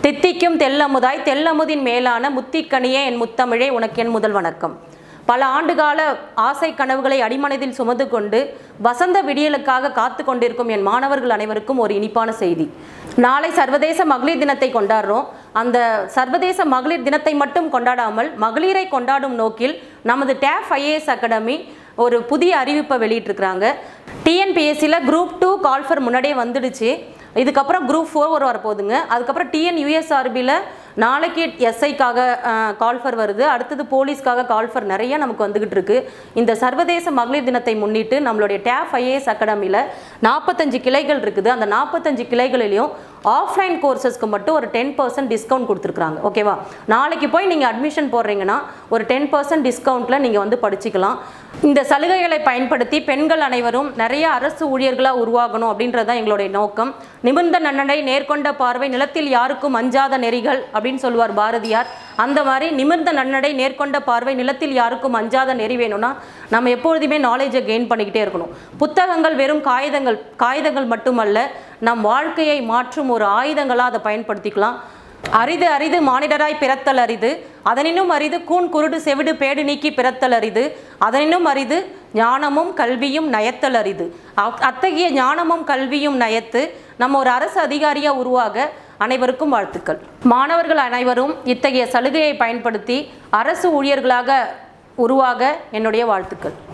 தித்திக்கும் தெல்லமுதாய் தெல்லமுதின் மேலான முத்திக்கனியே என் முத்தமிழே உனக்கு என் முதல் வணக்கம். பல ஆண்டுகால ஆசை கனவுகளை அடிமனதில் சுமந்து கொண்டு வசந்த விடியலுக்காக காத்து கொண்டிருக்கும் என் மாணவர்கள் அனைவருக்கும் ஒரு இனிப்பான செய்தி. நாளை சர்வதேச மகளிர் தினத்தை கொண்டாடுறோம். அந்த சர்வதேச மகளிர் தினத்தை மட்டும் கொண்டாடாமல் மகளிரை கொண்டாடும் நோக்கில் நமது TAF IAS அகாடமி ஒரு புதிய அறிவிப்பை வெளியிட்டிருக்கிறாங்க. TNPSCயில் குரூப் 2 கால்ஃபர் முன்னாடியே வந்துடுச்சு. இதுக்கப்புறம் குரூப் 4 வரப்போகுதுங்க. அதுக்கப்புறம் TNUSRBயில் நாளைக்கு SIக்காக கால்ஃபர் வருது. அடுத்தது போலீஸ்க்காக கால்ஃபர் நிறைய நமக்கு வந்துக்கிட்டு இருக்கு. இந்த சர்வதேச மகளிர் தினத்தை முன்னிட்டு நம்மளுடைய TAF IAS அகாடமியில் 45 கிளைகள் இருக்குது. அந்த 45 கிளைகளிலையும் ஆஃப்லைன் கோர்சஸ்க்கு மட்டும் ஒரு 10% டிஸ்கவுண்ட் கொடுத்துருக்குறாங்க. ஓகேவா? நாளைக்கு போய் நீங்கள் அட்மிஷன் போடுறீங்கன்னா ஒரு 10% டிஸ்கவுண்ட்டில் நீங்கள் வந்து படிச்சுக்கலாம். இந்த சலுகைகளை பயன்படுத்தி பெண்கள் அனைவரும் நிறைய அரசு ஊழியர்களாக உருவாகணும் அப்படின்றது தான் எங்களுடைய நோக்கம். நிமிர்ந்த நன்னடை நேர்கொண்ட பார்வை நிலத்தில் யாருக்கும் அஞ்சாத நெறிகள் அப்படின்னு சொல்லுவார் பாரதியார். அந்த மாதிரி நிமிர்ந்த நன்னடை நேர்கொண்ட பார்வை நிலத்தில் யாருக்கும் அஞ்சாத நெறி வேணும்னா நம்ம எப்பொழுதுமே நாலேஜை கெயின் பண்ணிக்கிட்டே இருக்கணும். புத்தகங்கள் வெறும் காகிதங்கள் மட்டுமல்ல, நம் வாழ்க்கையை மாற்றும் ஒரு ஆயுதங்களாக அதை பயன்படுத்திக்கலாம். அரிது அரிது மானிடராய் பிறத்தல் அரிது, அதனினும் அரிது கூன் குருடு செவிடு பேடு நீக்கி பிறத்தல் அரிது, அதனினும் அரிது ஞானமும் கல்வியும் நயத்தல் அரிது. அத்தகைய ஞானமும் கல்வியும் நயத்து நம்ம ஒரு அரசு அதிகாரியாக உருவாக அனைவருக்கும் வாழ்த்துக்கள். மாணவர்கள் அனைவரும் இத்தகைய சலுகையை பயன்படுத்தி அரசு ஊழியர்களாக உருவாக என்னுடைய வாழ்த்துக்கள்.